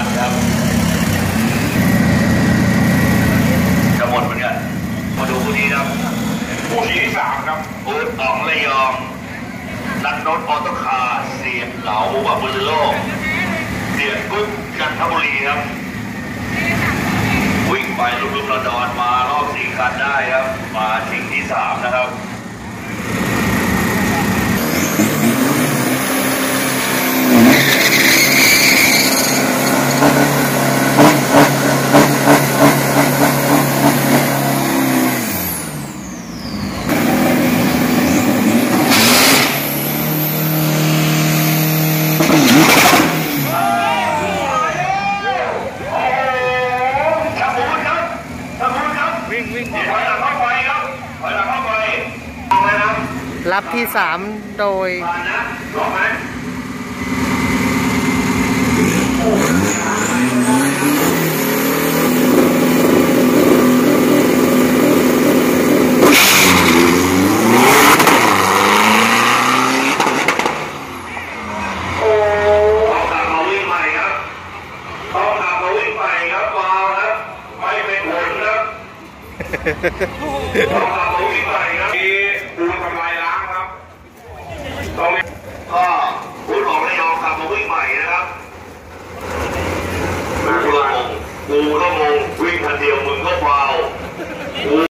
ครับจะหมดเหมือนกันมาดูคู่นี้ครับคู่ที่3ครับอูดอ๋องระยองนันนนท์ออโต้คาร์เสียเหลาบาบุลโลเสียกุ๊กจันทบุรีครับวิ่งไปลุกๆระดอนมารอบ4 คันได้ครับมาชิงที่3นะครับรับที่ 3 โดยก็คุณหลอกระยองขับมาวิ่งใหม่นะครับกูก็งงวิ่งคันเดียวมึงก็มา